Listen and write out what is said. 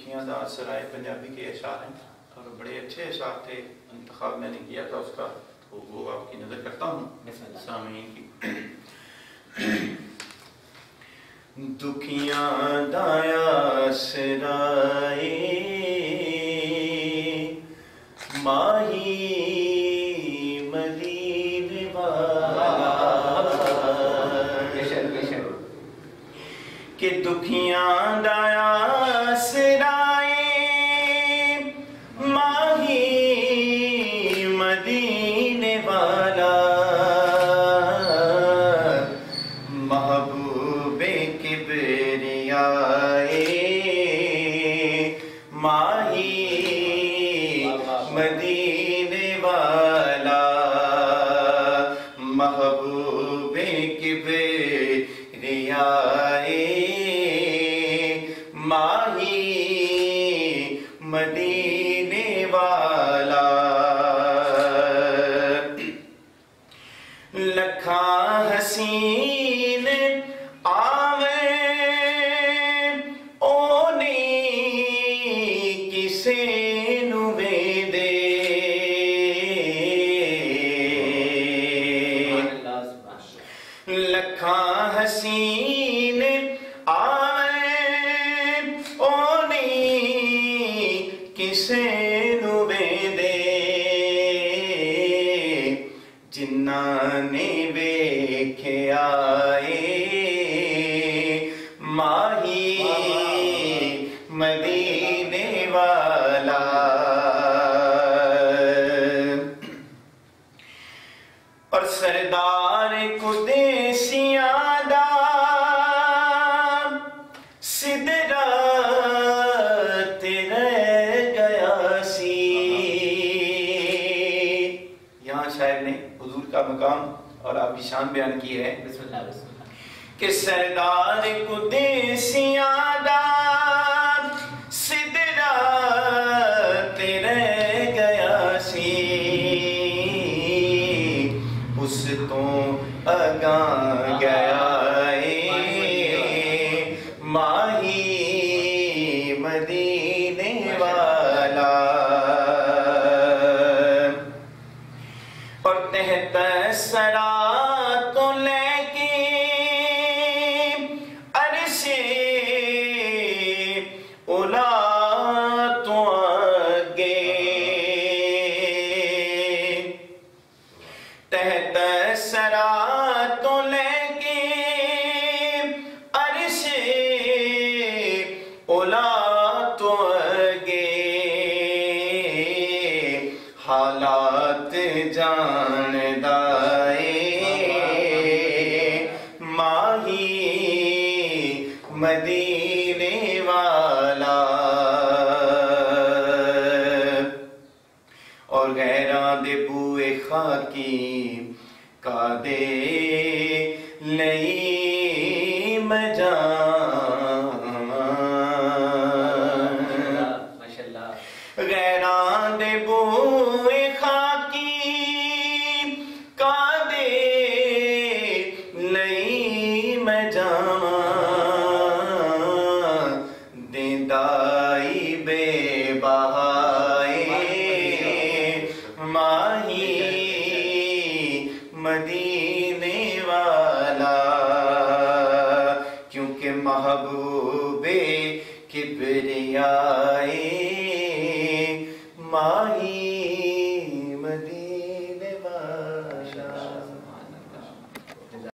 दुखियाँ दा सराय पंजाबी के अशार हैं और बड़े अच्छे अशार थे। इंतखाब मैंने किया था उसका, तो वो आपकी नज़र करता हूँ सामीन की। दुखियाँ दाया सराय माही मदीने वाला के दुखियाँ दाया सराय माही मदीने वाला महबूबे किबरियाए माही मदीने वाला महबूबे किबरियाए माही मदीने वाला लखा हसीन आवे ओनी किसे नुवे दे लखा हसीन आवे ओनी किसे नुवे दे जिन्ना ने वेखे आए माही मदीने वाला और सरदार कुदैसियां दा सिदरात रह गया सी। यहाँ शायर ने हुजूर का मकाम और आपकी शान बयान की है कि सरदार कुदैसियां दा सिदरात रह गया सी उस तो अगा गया माही मदीने वाला और तहत सरा तो लेके अरशे उला तो आगे तहत सरा तो लेके अरशे उला तो आगे हालात जानदाए माही मदीने वाला और गैरां दे बूए खाकी कादे लई गैरां दे बूए खाकी कादे लई मैं जावां दिंदाई बेबहाए माही मदीने वाला क्योंकि महबूबे किबरियाए